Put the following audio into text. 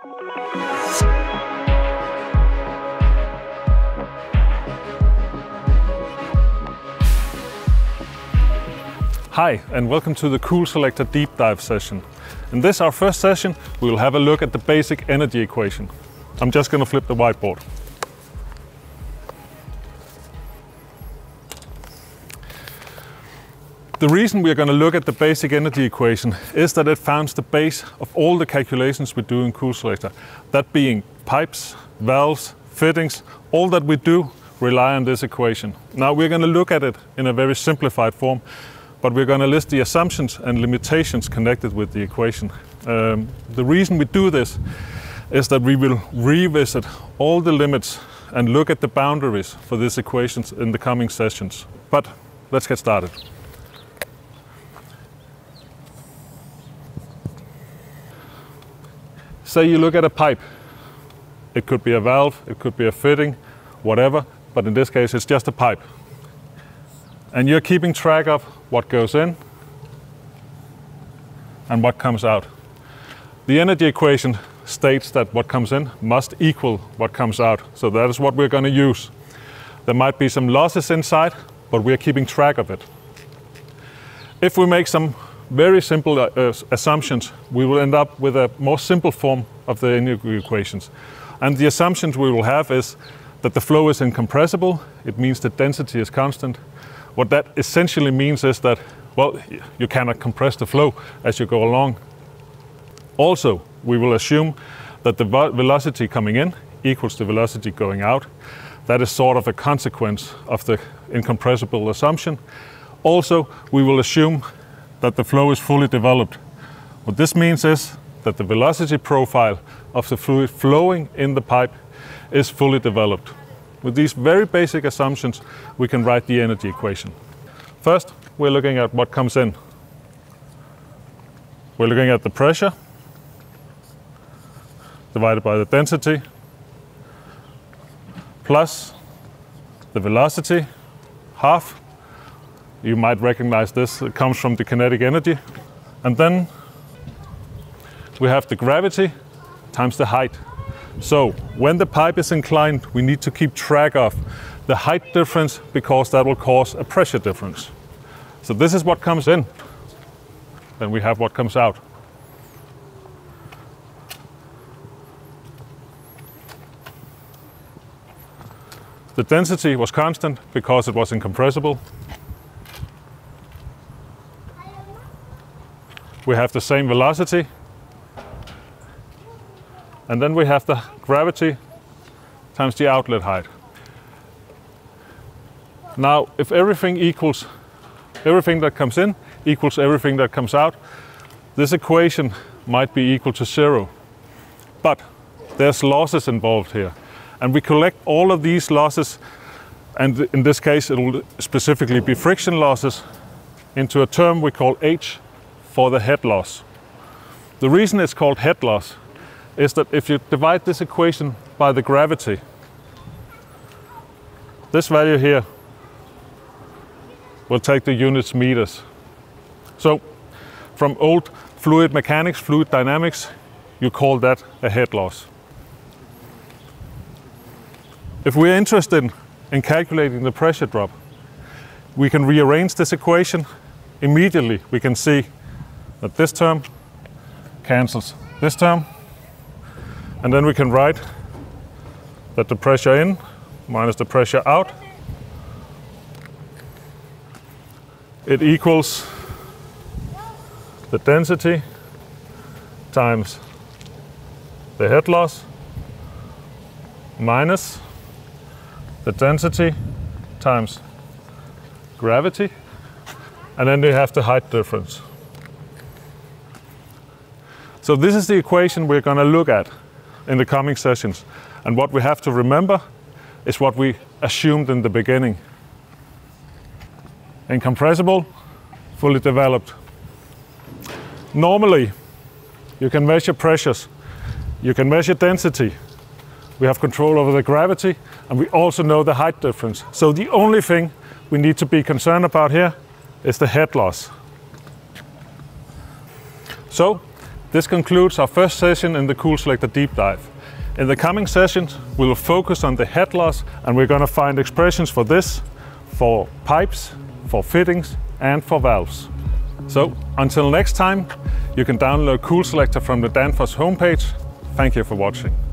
Hi, and welcome to the Coolselector deep dive session. In this, our first session, we will have a look at the basic energy equation. I'm just going to flip the whiteboard. The reason we are going to look at the basic energy equation is that it forms the base of all the calculations we do in Coolselector. That being pipes, valves, fittings, all that we do rely on this equation. Now we're going to look at it in a very simplified form, but we're going to list the assumptions and limitations connected with the equation. The reason we do this is that we will revisit all the limits and look at the boundaries for these equations in the coming sessions. But let's get started. Say you look at a pipe. It could be a valve, it could be a fitting, whatever, but in this case it's just a pipe. And you're keeping track of what goes in and what comes out. The energy equation states that what comes in must equal what comes out. So that is what we're going to use. There might be some losses inside, but we're keeping track of it. If we make some very simple assumptions, we will end up with a more simple form of the energy equations. And the assumptions we will have is that the flow is incompressible. It means the density is constant. What that essentially means is that, well, you cannot compress the flow as you go along. Also, we will assume that the velocity coming in equals the velocity going out. That is sort of a consequence of the incompressible assumption. Also, we will assume that the flow is fully developed. What this means is that the velocity profile of the fluid flowing in the pipe is fully developed. With these very basic assumptions, we can write the energy equation. First, we're looking at what comes in. We're looking at the pressure divided by the density plus the velocity, half. You might recognize this, it comes from the kinetic energy. And then we have the gravity times the height. So when the pipe is inclined, we need to keep track of the height difference because that will cause a pressure difference. So this is what comes in. Then we have what comes out. The density was constant because it was incompressible. We have the same velocity. And then we have the gravity times the outlet height. Now, if everything that comes in equals everything that comes out, this equation might be equal to 0. But there's losses involved here. And we collect all of these losses, and in this case it will specifically be friction losses, into a term we call H for the head loss. The reason it's called head loss is that if you divide this equation by the gravity, this value here will take the units meters. So from old fluid mechanics, fluid dynamics, you call that a head loss. If we're interested in calculating the pressure drop, we can rearrange this equation. Immediately we can see that this term cancels this term. And then we can write that the pressure in minus the pressure out, it equals the density times the head loss minus the density times gravity, and then we have the height difference. So this is the equation we're going to look at in the coming sessions. And what we have to remember is what we assumed in the beginning. Incompressible, fully developed. Normally, you can measure pressures, you can measure density, we have control over the gravity, and we also know the height difference. So the only thing we need to be concerned about here is the head loss. So This concludes our first session in the Coolselector deep dive. In the coming sessions, we will focus on the head loss, and we're going to find expressions for this, for pipes, for fittings, and for valves. So, until next time, you can download Coolselector from the Danfoss homepage. Thank you for watching.